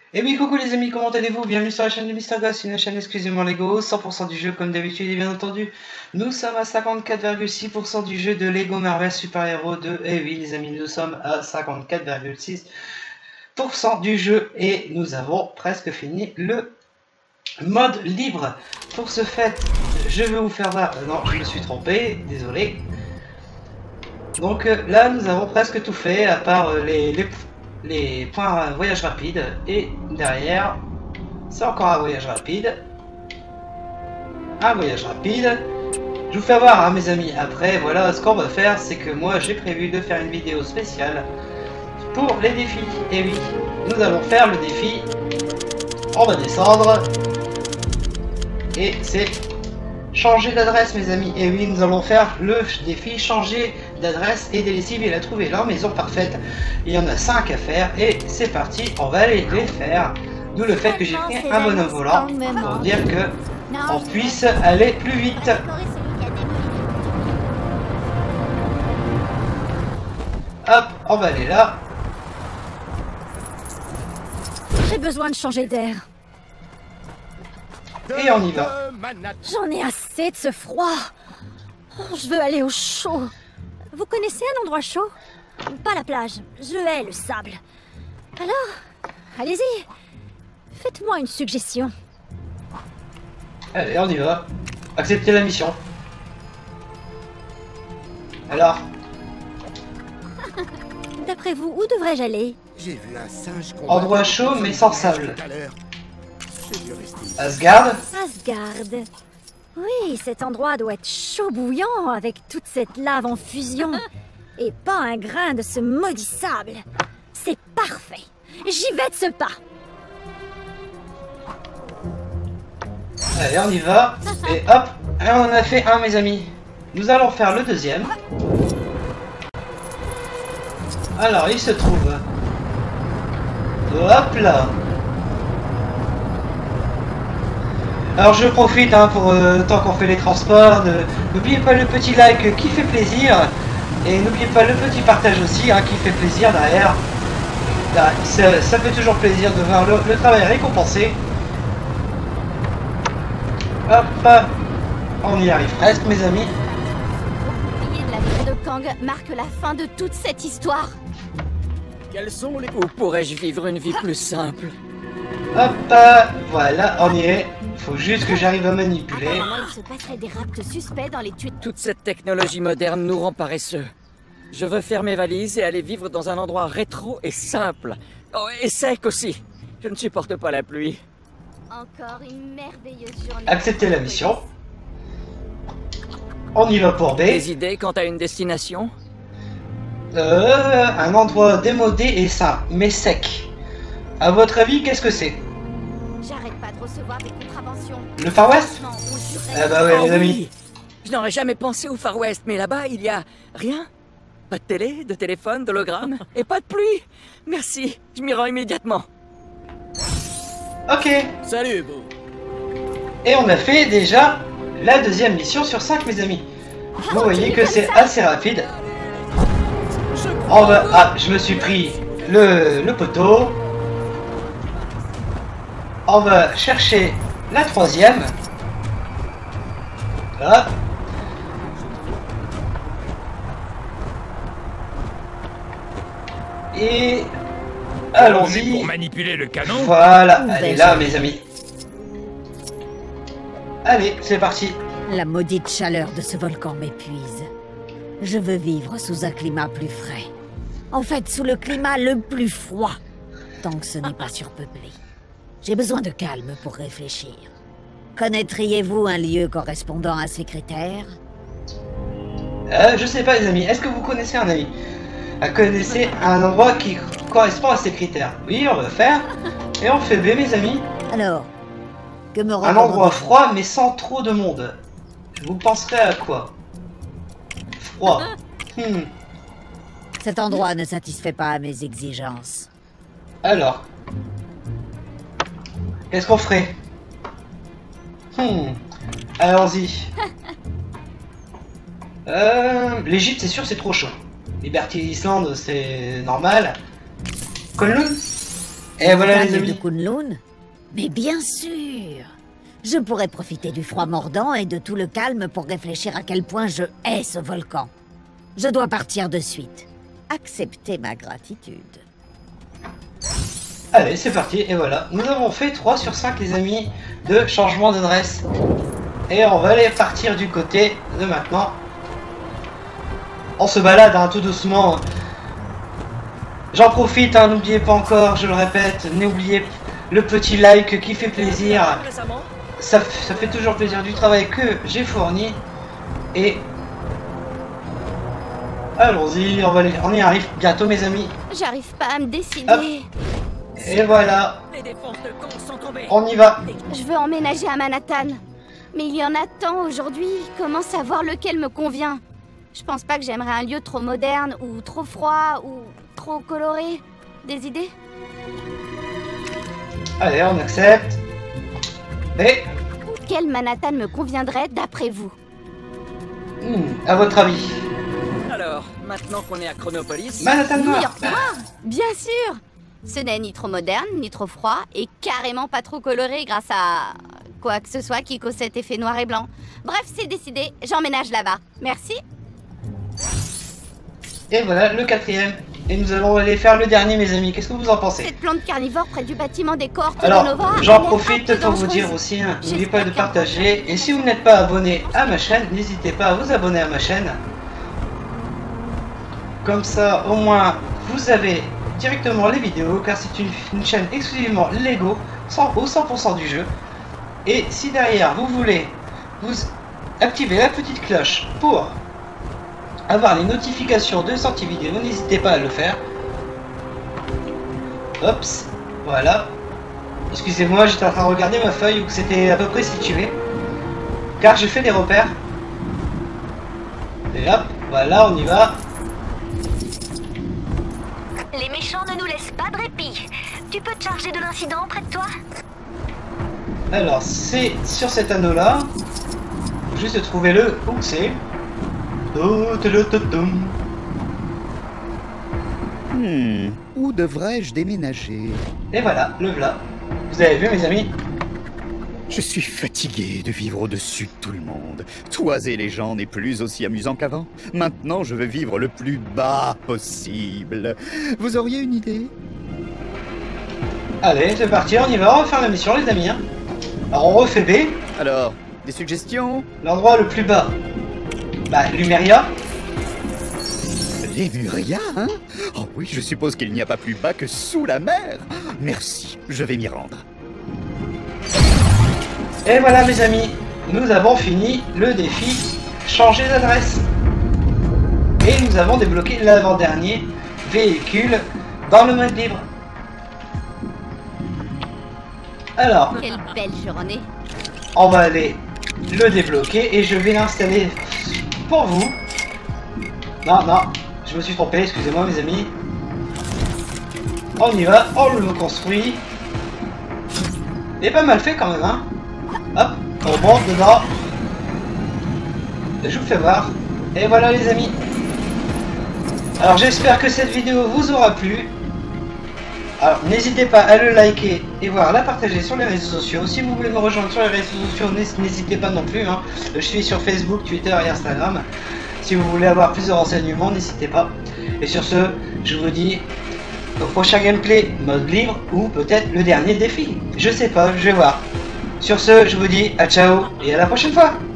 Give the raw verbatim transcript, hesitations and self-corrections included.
Et oui, coucou les amis, comment allez-vous? Bienvenue sur la chaîne de MrGhost, une chaîne exclusivement Lego, cent pour cent du jeu comme d'habitude, et bien entendu, nous sommes à cinquante-quatre virgule six pour cent du jeu de Lego Marvel Super Hero deux. Et oui les amis, nous sommes à cinquante-quatre virgule six pour cent du jeu, et nous avons presque fini le mode libre. Pour ce fait, je vais vous faire voir... Non, je me suis trompé, désolé. Donc euh, là, nous avons presque tout fait, à part euh, les... les... les points voyage rapide, et derrière c'est encore un voyage rapide, un voyage rapide. Je vous fais voir hein, mes amis. Après voilà, ce qu'on va faire, c'est que moi j'ai prévu de faire une vidéo spéciale pour les défis. Et oui, nous allons faire le défi, on va descendre et c'est changer d'adresse mes amis. Et oui, nous allons faire le défi changer d'adresse et des lessives et la trouver leur maison parfaite. Il y en a cinq à faire et c'est parti, on va aller les faire. D'où le fait que j'ai pris un bonhomme volant pour dire que on puisse aller plus vite. Hop, on va aller là. J'ai besoin de changer d'air. Et on y va. J'en ai assez de ce froid. Oh, je veux aller au chaud. Vous connaissez un endroit chaud? Pas la plage. Je hais le sable. Alors, allez-y. Faites-moi une suggestion. Allez, on y va. Acceptez la mission. Alors? D'après vous, où devrais-je aller? J'ai vu un singe endroit chaud mais sans sable. Asgard? Asgard. Oui, cet endroit doit être chaud bouillant avec toute cette lave en fusion. Et pas un grain de ce maudit sable. C'est parfait. J'y vais de ce pas. Allez, on y va. Et hop, et on en a fait un mes amis. Nous allons faire le deuxième. Alors, il se trouve... Hop là. Alors je profite hein, pour euh, tant qu'on fait les transports, n'oubliez pas le petit like qui fait plaisir, et n'oubliez pas le petit partage aussi hein, qui fait plaisir derrière. Là, ça, ça fait toujours plaisir de voir le, le travail récompensé. Hop, on y arrive presque mes amis. L'oublié de la ville de Kang marque la fin de toute cette histoire. Quels sont les... Où pourrais-je vivre une vie plus simple? Hop, voilà, on y est. Faut juste que j'arrive à manipuler. Apparemment, il se passerait des raptes suspects dans les tuyaux. Toute cette technologie moderne nous rend paresseux. Je veux faire mes valises et aller vivre dans un endroit rétro et simple. Oh, et sec aussi. Je ne supporte pas la pluie. Encore une merveilleuse journée. Acceptez la mission. On y va pour B. Des idées quant à une destination? Euh, un endroit démodé et sain, mais sec. À votre avis, qu'est-ce que c'est? J'arrête pas de recevoir des contraventions. Le Far West? Ah bah ouais, Oh les amis. oui. Je n'aurais jamais pensé au Far West, mais là-bas, il y a rien. Pas de télé, de téléphone, d'hologramme, et pas de pluie. Merci, je m'y rends immédiatement. Ok. Salut, beau. Et on a fait déjà la deuxième mission sur cinq, mes amis. Vous voyez que c'est assez rapide. On va... Ah, je me suis pris le, le poteau. On va chercher la troisième. Là. Et allons-y. Pour manipuler le canon. Voilà, elle est là mes amis. Allez, c'est parti. La maudite chaleur de ce volcan m'épuise. Je veux vivre sous un climat plus frais. En fait, sous le climat le plus froid. Tant que ce n'est pas surpeuplé. J'ai besoin de calme pour réfléchir. Connaîtriez-vous un lieu correspondant à ces critères? Euh, je sais pas les amis, est-ce que vous connaissez un ami? Vous connaissez un endroit qui correspond à ces critères? Oui, on va faire. Et on fait B mes amis. Alors, que me Un endroit froid mais sans trop de monde. Vous penserez à quoi? Froid. Hmm. Cet endroit ne satisfait pas à mes exigences. Alors. Qu'est-ce qu'on ferait? Hmm. Allons-y. Euh, L'Égypte, c'est sûr, c'est trop chaud. Liberty Island, c'est normal. Kunlun? Et voilà les montagne amis. de Kunlun? Mais bien sûr. Je pourrais profiter du froid mordant et de tout le calme pour réfléchir à quel point je hais ce volcan. Je dois partir de suite. Acceptez ma gratitude. Allez, c'est parti, et voilà. Nous avons fait trois sur cinq les amis de changement d'adresse. Et on va aller partir du côté de maintenant. On se balade hein, tout doucement. J'en profite, hein, n'oubliez pas encore, je le répète, n'oubliez le petit like qui fait plaisir. Ça, ça fait toujours plaisir du travail que j'ai fourni. Et allons-y, on, va aller- on y arrive bientôt mes amis. J'arrive pas à me décider. Hop. Et voilà, Les défenses de Kong sont tombées. on y va. Je veux emménager à Manhattan. Mais il y en a tant aujourd'hui, comment savoir lequel me convient? Je pense pas que j'aimerais un lieu trop moderne, ou trop froid, ou trop coloré. Des idées? Allez, on accepte. Et, Quel Manhattan me conviendrait d'après vous? hmm, à votre avis, Alors, maintenant qu'on est à Chronopolis, Manhattan New Noir. York Noir? Bien sûr! Ce n'est ni trop moderne, ni trop froid, et carrément pas trop coloré grâce à quoi que ce soit qui cause cet effet noir et blanc. Bref, c'est décidé, j'emménage là-bas. Merci. Et voilà le quatrième. Et nous allons aller faire le dernier mes amis. Qu'est-ce que vous en pensez? Cette plante carnivore près du bâtiment des cohortes de Alors, Nova. j'en elle est un profite peu pour vous dangereuse. dire aussi, hein, n'oubliez pas de partager. Et si vous n'êtes pas abonné à ma chaîne, n'hésitez pas à vous abonner à ma chaîne. Comme ça, au moins, vous avez directement les vidéos, car c'est une, une chaîne exclusivement Lego, cent, au cent pour cent du jeu. Et si derrière, vous voulez vous activer la petite cloche pour avoir les notifications de sortie vidéo, n'hésitez pas à le faire. Hop, voilà. Excusez-moi, j'étais en train de regarder ma feuille où c'était à peu près situé. Car je fais des repères. Et hop, voilà, on y va. Les méchants ne nous laissent pas de répit. Tu peux te charger de l'incident près de toi? Alors, c'est sur cet anneau-là. Faut juste trouver le où c'est. Hmm, où devrais-je déménager? Et voilà, le voilà. Vous avez vu mes amis? Je suis fatigué de vivre au-dessus de tout le monde. Toiser les gens n'est plus aussi amusant qu'avant. Maintenant, je veux vivre le plus bas possible. Vous auriez une idée? Allez, c'est parti, on y va, on va faire la mission les amis. Hein. Alors on refait B, Alors, des suggestions? l'endroit le plus bas. Bah, Lumeria. Lemuria, hein? Oh oui, je suppose qu'il n'y a pas plus bas que sous la mer. Merci, je vais m'y rendre. Et voilà mes amis, nous avons fini le défi changer d'adresse. Et nous avons débloqué l'avant-dernier véhicule dans le mode libre. Alors, Quelle belle journée. on va aller le débloquer et je vais l'installer pour vous. Non, non, je me suis trompé, excusez-moi mes amis. On y va, on le construit. Il est pas mal fait quand même, hein. Hop, on monte dedans. Je vous fais voir. Et voilà les amis. Alors j'espère que cette vidéo vous aura plu. Alors n'hésitez pas à le liker et voir la partager sur les réseaux sociaux. Si vous voulez me rejoindre sur les réseaux sociaux, n'hésitez pas non plus. Hein. Je suis sur Facebook, Twitter et Instagram. Si vous voulez avoir plus de renseignements, n'hésitez pas. Et sur ce, je vous dis au prochain gameplay mode libre ou peut-être le dernier défi. Je sais pas, je vais voir. Sur ce, je vous dis à ciao et à la prochaine fois.